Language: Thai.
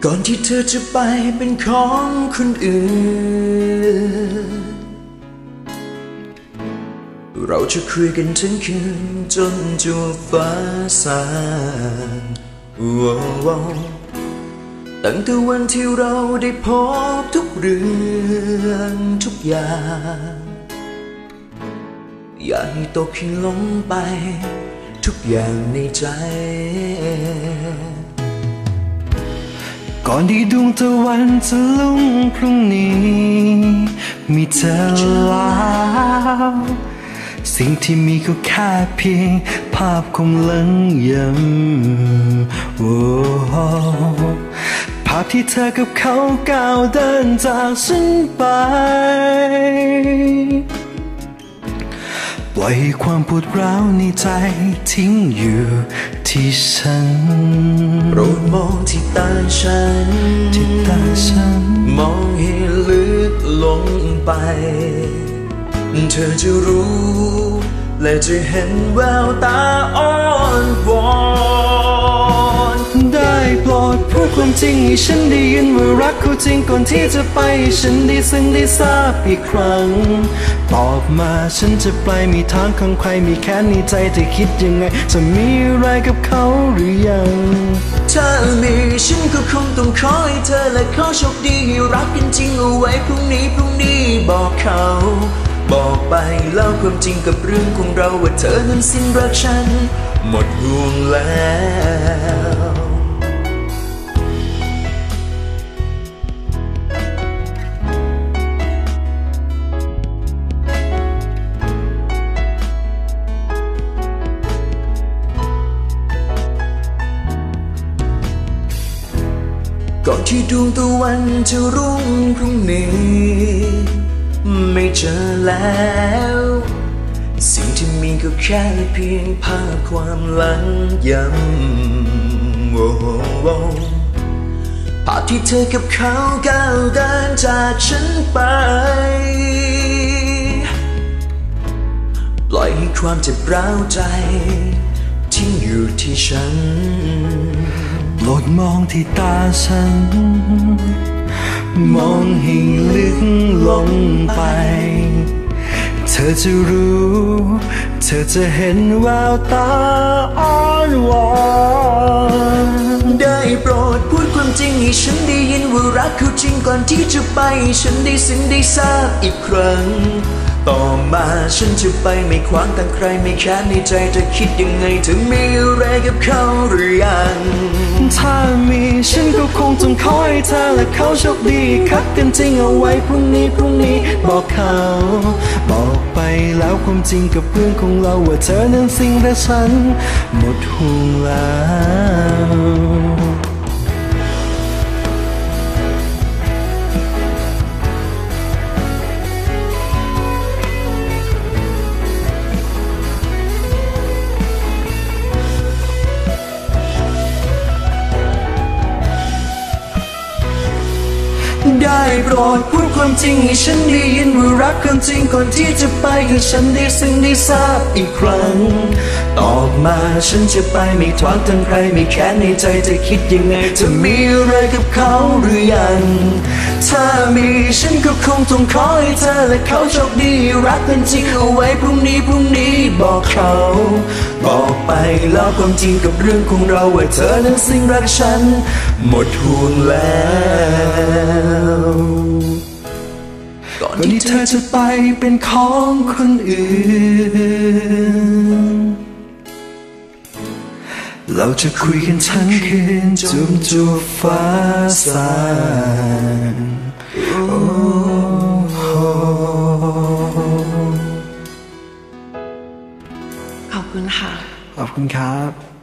ก่อนที่เธอจะไปเป็นของคนอื่นเราจะคุยกันทั้งคืนจนจวบฟ้าสางตั้งแต่วันที่เราได้พบทุกเรื่องทุกอย่างอย่าให้ตกให้หลงไปทุกอย่างในใจก่อนที่ดวงตะวันจะลุ่งพรุ่งนี้มีเธอแล้วสิ่งที่มีก็แค่เพียงภาพคงหลังย้ำภาพที่เธอกับเขาก้าวเดินจากฉันไปปล่อยความปวดร้าวในใจทิ้งอยู่ที่ฉันโปรดมองที่ตาฉันมองให้ลึกลงไปเธอจะรู้และจะเห็นแววตาอ่อนวอนได้โปรดพูดความจริงให้ฉันได้ยินว่ารักเขาจริงก่อนที่จะไปฉันได้ซึ้งได้ทราบอีกครั้งตอบมาฉันจะไปมีทางของใครมีแค่ในใจเธอคิดยังไงจะมีอะไรกับเขาหรือยังถ้ามีฉันก็คงต้องขอให้เธอและเขาโชคดีให้รักกันจริงเอาไว้พรุ่งนี้บอกเขาบอกไปเล่าความจริงกับเรื่องของเราว่าเธอนั้นสิ้นรักฉันหมดห่วงแล้วก่อนที่ดวงตะวันจะรุ่งพรุ่งนี้ไม่เจอแล้วสิ่งที่มีก็แค่เพียงภาพความหลังย้ำภาพที่เธอกับเขาก้าวเดินจากฉันไปปล่อยให้ความเจ็บร้าวใจทิ้งอยู่ที่ฉันโปรดมองที่ตาฉันมองให้ลึกลงไปเธอจะรู้เธอจะเห็นแววตาอ่อนวอนได้โปรดพูดความจริงให้ฉันได้ยินว่ารักเขาจริงก่อนที่จะไปฉันได้ซึ้งได้ทราบอีกครั้งต่อมาฉันจะไปไม่ขวางกันใครไม่แค้นในใจเธอคิดยังไงเธอมีอะไรกับเขาหรือยังถ้ามีฉันก็คงต้องขอให้เธอและเขาโชคดีคัดกันจริงเอาไว้พรุ่งนี้บอกเขาบอกไปแล้วความจริงกับเรื่องของเราว่าเธอนั้นสิ่งและฉันหมดห่วงแล้วได้โปรดพูดความจริงให้ฉันได้ยินว่ารักกันจริงก่อนที่จะไปให้ฉันได้ซึ้งได้ทราบอีกครั้งตอบมาฉันจะไปไม่ทวงทั้งใครไม่แค้นในใจจะคิดยังไงจะมีอะไรกับเขาหรือยังถ้ามีฉันก็คงต้องขอให้เธอและเขาโชคดีรักกันจริงเอาไว้พรุ่งนี้บอกเขาบอกไปแล้วความจริงกับเรื่องของเราว่าเธอนั้นสิ้นรักฉันหมดห่วงแล้วก่อนที่เธอจะไปเป็นของคนอื่นเราจะคุยกันทั้งคืนจนจวบฟ้าสางขอบคุณค่ะขอบคุณครับ